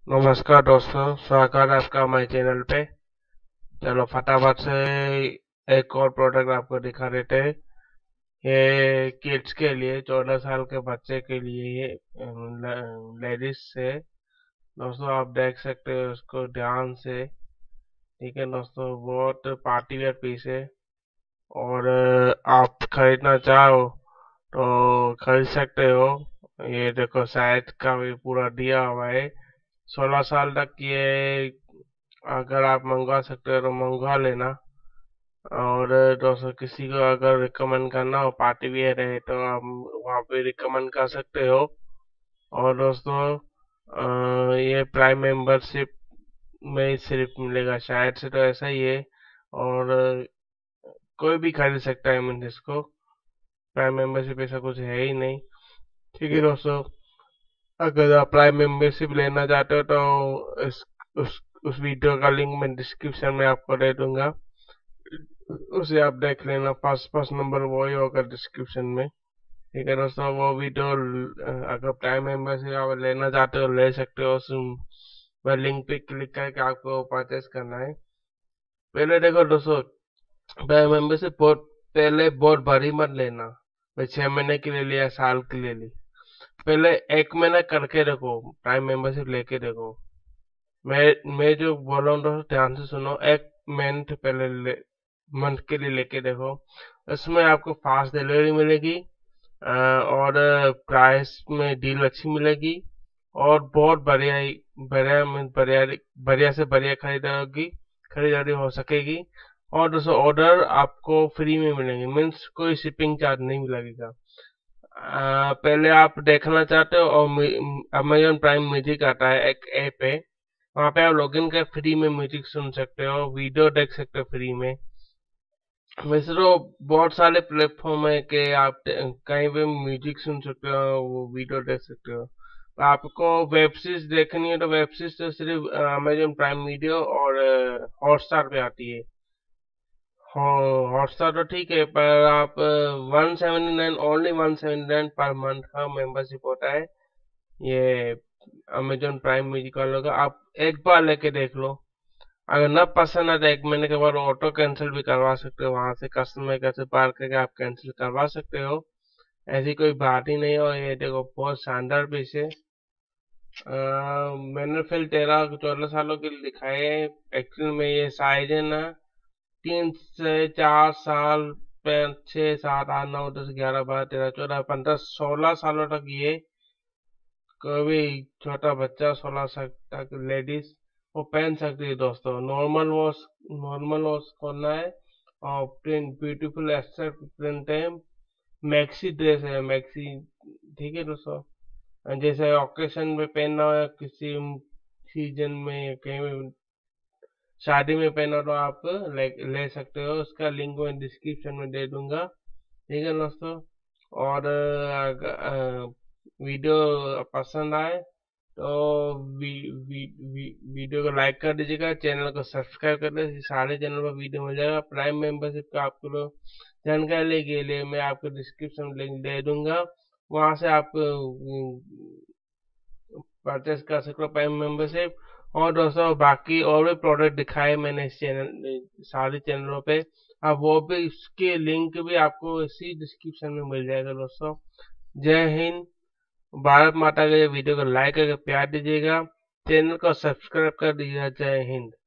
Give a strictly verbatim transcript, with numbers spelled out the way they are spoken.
नमस्कार दोस्तों, स्वागत है आपका हमारे चैनल पे। चलो फटाफट से एक और प्रोडक्ट आपको दिखा देते हैं। ये किड्स के लिए, चौदह साल के बच्चे के लिए, ये लेडीज से दोस्तों आप देख सकते हो उसको ध्यान से। ठीक है दोस्तों, बहुत पार्टी वेयर पीस है और आप खरीदना चाहो तो खरीद सकते हो। ये देखो साइज का भी पूरा दिया हुआ है। सोलह साल तक ये अगर आप मंगवा सकते हो तो मंगवा लेना। और दोस्तों किसी को अगर रिकमेंड करना हो पार्टी वियर है तो आप वहाँ पे रिकमेंड कर सकते हो। और दोस्तों अ, ये प्राइम मेंबरशिप में ही सिर्फ मिलेगा, शायद से तो ऐसा ही है। और अ, कोई भी खरीद सकता है, मीन इसको प्राइम मेंबरशिप ऐसा कुछ है ही नहीं। ठीक है दोस्तों, अगर आप प्राइम मेंबरशिप लेना चाहते हो तो इस उस उस वीडियो का लिंक मैं डिस्क्रिप्शन में आपको दे दूंगा, उसे आप देख लेना। फर्स्ट फर्स्ट नंबर वही होगा डिस्क्रिप्शन में। ठीक है दोस्तों, वो वीडियो अगर प्राइम मेंबरशिप आप लेना चाहते हो ले सकते हो। उस वह लिंक पे क्लिक करके आपको परचेस करना है। पहले देखो दोस्तों, प्राइम मेंबरशिप बहुत पहले बहुत भारी मत लेना। भाई छह महीने के लिए लिया, साल के लिए ली, पहले एक महीना करके देखो, प्राइम मेंबरशिप लेके देखो। मैं मैं जो बोल रहा हूँ दोस्तों ध्यान से सुनो। एक मंथ पहले ले, मंथ के लिए लेके देखो। इसमें आपको फास्ट डिलीवरी मिलेगी, अ, और प्राइस में डील अच्छी मिलेगी और बहुत बढ़िया ही- बढ़िया में बढ़िया बढ़िया से बढ़िया खरीदारी खरीदारी हो सकेगी। और दोस्तों ऑर्डर आपको फ्री में मिलेंगे, मीन्स कोई शिपिंग चार्ज नहीं लगेगा। अ, पहले आप देखना चाहते हो और अमेजोन प्राइम म्यूजिक आता है, एक ऐप है, वहाँ पे आप लॉगिन कर फ्री में म्यूजिक सुन सकते हो, वीडियो देख सकते हो फ्री में। वैसे तो बहुत सारे प्लेटफॉर्म है कि आप कहीं भी म्यूजिक सुन सकते हो, वो वीडियो देख सकते हो। आपको वेब सीरीज देखनी है तो वेब सीरीज तो सिर्फ अमेजोन प्राइम वीडियो और हॉटस्टार पे आती है। हॉटस्टार तो ठीक है, पर आप one seventy nine only one seventy nine per month का मेंबरशिप होता है ये अमेजोन प्राइम म्यूजिक वालों का। आप एक बार लेके देख लो, अगर न पसंद आए तो एक महीने के बाद ऑटो कैंसिल भी करवा सकते हो। वहां से कस्टमर केयर से बात करके आप कैंसिल करवा सकते हो, ऐसी कोई बात ही नहीं है। और ये देखो बहुत शानदार पीस है। अ, मैंने फिर तेरह चौदह सालों के लिए दिखाए हैं। एक्चुअल में ये साइज है ना, तीन से चार साल, पाँच छः सात आठ नौ दस ग्यारह बारह तेरह चौदह पंद्रह सोलह सालों तक ये कोई भी छोटा बच्चा, सोलह साल तक लेडीज वो पहन सकती है दोस्तों। नॉर्मल वॉश नॉर्मल वॉश करना है और प्रिंट ब्यूटीफुल एक्स्ट्रा प्रिंट है। मैक्सी ड्रेस है, मैक्सी। ठीक है दोस्तों, जैसे ओकेशन में पहनना हो या किसी सीजन में या कहीं भी शादी में पहना तो आप ले, ले सकते हो। उसका लिंक मैं डिस्क्रिप्शन में दे दूंगा। ठीक है दोस्तों, और अगर वीडियो पसंद आए तो वी, वी, वी, वीडियो को लाइक कर दीजिएगा, चैनल को सब्सक्राइब कर दीजिए। सारे चैनल पर वीडियो मिल जाएगा। प्राइम मेंबरशिप का आपको लोग जानकारी के लिए मैं आपको डिस्क्रिप्शन लिंक दे दूंगा, वहां से आप परचेस कर सकते हो प्राइम मेंबरशिप। और दोस्तों बाकी और भी प्रोडक्ट दिखाए मैंने इस चैनल सारे चैनलों पे, अब वो भी इसके लिंक भी आपको इसी डिस्क्रिप्शन में मिल जाएगा दोस्तों। जय हिंद, भारत माता के वीडियो को लाइक करके प्यार दीजिएगा, चैनल को सब्सक्राइब कर दीजिएगा। जय हिंद।